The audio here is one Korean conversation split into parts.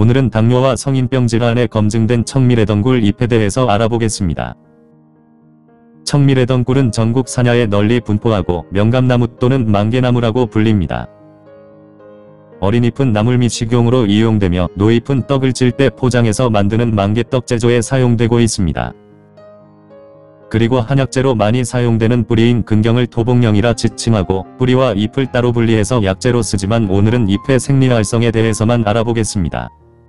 오늘은 당뇨와 성인병 질환에 검증된 청미래덩굴 잎에 대해서 알아보겠습니다. 청미래덩굴은 전국 산야에 널리 분포하고 명감나무 또는 만개나무라고 불립니다. 어린 잎은 나물 및 식용으로 이용되며 노잎은 떡을 찔 때 포장해서 만드는 만개떡 제조에 사용되고 있습니다. 그리고 한약재로 많이 사용되는 뿌리인 근경을 토복령이라 지칭하고 뿌리와 잎을 따로 분리해서 약재로 쓰지만 오늘은 잎의 생리활성에 대해서만 알아보겠습니다.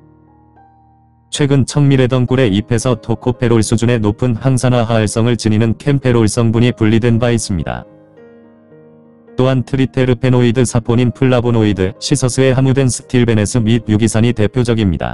최근 청미래덩굴의 잎에서 토코페롤 수준의 높은 항산화 활성을 지니는 캠페롤 성분이 분리된 바 있습니다. 또한 트리테르페노이드 사포닌 플라보노이드, 시서스에 함유된 스틸베네스 및 유기산이 대표적입니다.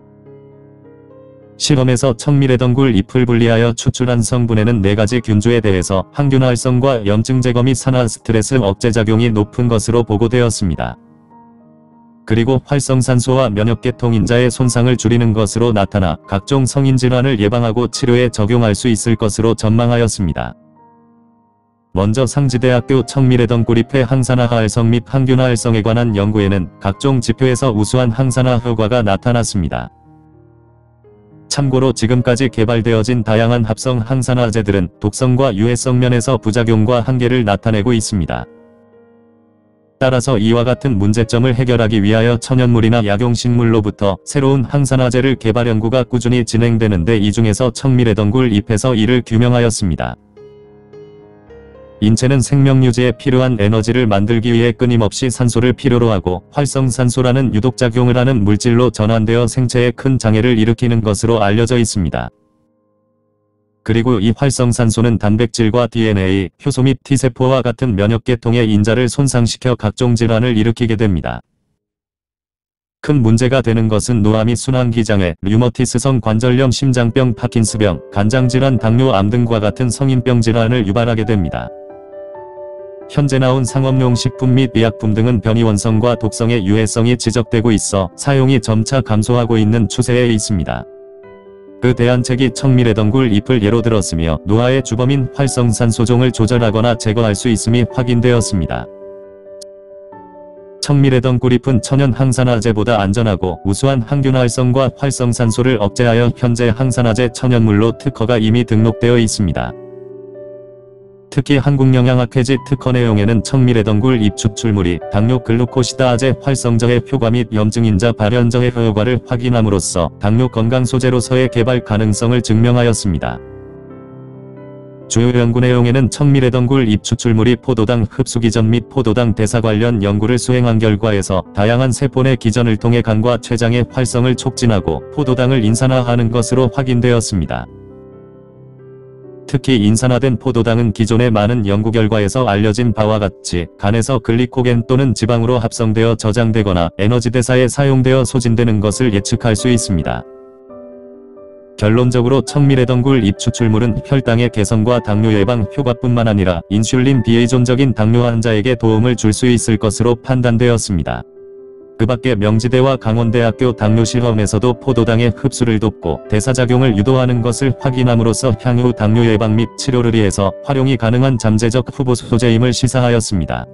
실험에서 청미래덩굴 잎을 분리하여 추출한 성분에는 4가지 균주에 대해서 항균 활성과 염증 제거 및 산화 스트레스 억제 작용이 높은 것으로 보고되었습니다. 그리고 활성산소와 면역계통 인자의 손상을 줄이는 것으로 나타나 각종 성인질환을 예방하고 치료에 적용할 수 있을 것으로 전망하였습니다. 먼저 상지대학교 청미래덩굴잎의 항산화 활성 및 항균 활성에 관한 연구에는 각종 지표에서 우수한 항산화 효과가 나타났습니다. 참고로 지금까지 개발되어진 다양한 합성 항산화제들은 독성과 유해성 면에서 부작용과 한계를 나타내고 있습니다. 따라서 이와 같은 문제점을 해결하기 위하여 천연물이나 약용식물로부터 새로운 항산화제를 개발 연구가 꾸준히 진행되는데 이 중에서 청미래덩굴 잎에서 이를 규명하였습니다. 인체는 생명유지에 필요한 에너지를 만들기 위해 끊임없이 산소를 필요로 하고 활성산소라는 유독작용을 하는 물질로 전환되어 생체에 큰 장애를 일으키는 것으로 알려져 있습니다. 그리고 이 활성산소는 단백질과 DNA, 효소 및 T세포와 같은 면역계통의 인자를 손상시켜 각종 질환을 일으키게 됩니다. 큰 문제가 되는 것은 노화 및 순환기장애, 류머티스성 관절염, 심장병, 파킨스병, 간장질환, 당뇨, 암 등과 같은 성인병 질환을 유발하게 됩니다. 현재 나온 상업용 식품 및 의약품 등은 변이원성과 독성의 유해성이 지적되고 있어 사용이 점차 감소하고 있는 추세에 있습니다. 그 대안책이 청미래덩굴 잎을 예로 들었으며 노화의 주범인 활성산소종을 조절하거나 제거할 수 있음이 확인되었습니다. 청미래덩굴 잎은 천연 항산화제보다 안전하고 우수한 항균 활성과 활성산소를 억제하여 현재 항산화제 천연물로 특허가 이미 등록되어 있습니다. 특히 한국영양학회지 특허 내용에는 청미래덩굴 잎 추출물이 당뇨 글루코시다아제 활성저해 효과 및 염증인자 발현저해 효과를 확인함으로써 당뇨 건강 소재로서의 개발 가능성을 증명하였습니다. 주요 연구 내용에는 청미래덩굴 잎 추출물이 포도당 흡수 기전 및 포도당 대사 관련 연구를 수행한 결과에서 다양한 세포 내 기전을 통해 간과 췌장의 활성을 촉진하고 포도당을 인산화하는 것으로 확인되었습니다. 특히 인산화된 포도당은 기존의 많은 연구 결과에서 알려진 바와 같이 간에서 글리코겐 또는 지방으로 합성되어 저장되거나 에너지 대사에 사용되어 소진되는 것을 예측할 수 있습니다. 결론적으로 청미래덩굴 잎 추출물은 혈당의 개선과 당뇨 예방 효과뿐만 아니라 인슐린 비의존적인 당뇨 환자에게 도움을 줄 수 있을 것으로 판단되었습니다. 그 밖에 명지대와 강원대학교 당뇨실험에서도 포도당의 흡수를 돕고 대사작용을 유도하는 것을 확인함으로써 향후 당뇨 예방 및 치료를 위해서 활용이 가능한 잠재적 후보 소재임을 시사하였습니다.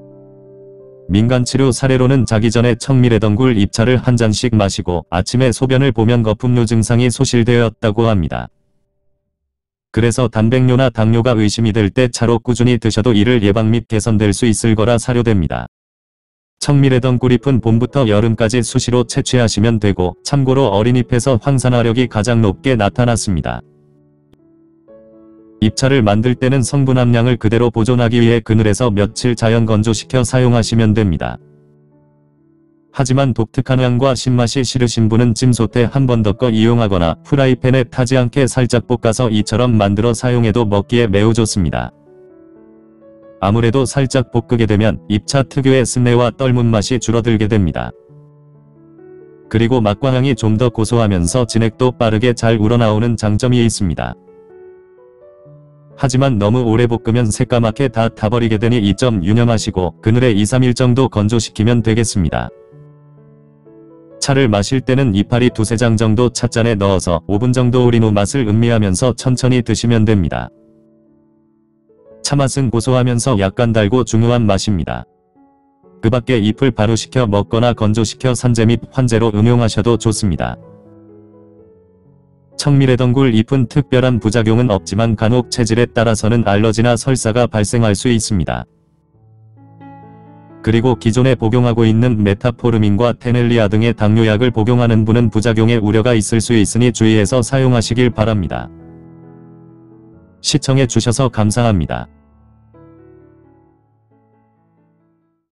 민간치료 사례로는 자기 전에 청미래덩굴 잎차를 한 잔씩 마시고 아침에 소변을 보면 거품류 증상이 소실되었다고 합니다. 그래서 단백뇨나 당뇨가 의심이 될 때 차로 꾸준히 드셔도 이를 예방 및 개선될 수 있을 거라 사료됩니다. 청미래덩굴 잎은 봄부터 여름까지 수시로 채취하시면 되고 참고로 어린 잎에서 황산화력이 가장 높게 나타났습니다. 잎차를 만들 때는 성분 함량을 그대로 보존하기 위해 그늘에서 며칠 자연 건조시켜 사용하시면 됩니다. 하지만 독특한 향과 신맛이 싫으신 분은 찜솥에 한 번 덮어 이용하거나 프라이팬에 타지 않게 살짝 볶아서 이처럼 만들어 사용해도 먹기에 매우 좋습니다. 아무래도 살짝 볶게 되면 잎차 특유의 쓴내와 떫은 맛이 줄어들게 됩니다. 그리고 맛과 향이 좀 더 고소하면서 진액도 빠르게 잘 우러나오는 장점이 있습니다. 하지만 너무 오래 볶으면 새까맣게 다 타버리게 되니 이 점 유념하시고 그늘에 2-3일 정도 건조시키면 되겠습니다. 차를 마실 때는 이파리 2-3장 정도 찻잔에 넣어서 5분 정도 우린 후 맛을 음미하면서 천천히 드시면 됩니다. 차맛은 고소하면서 약간 달고 중후한 맛입니다. 그 밖에 잎을 발효시켜 먹거나 건조시켜 산재 및 환재로 응용하셔도 좋습니다. 청미래덩굴 잎은 특별한 부작용은 없지만 간혹 체질에 따라서는 알러지나 설사가 발생할 수 있습니다. 그리고 기존에 복용하고 있는 메타포르민과 테넬리아 등의 당뇨약을 복용하는 분은 부작용의 우려가 있을 수 있으니 주의해서 사용하시길 바랍니다. 시청해 주셔서 감사합니다.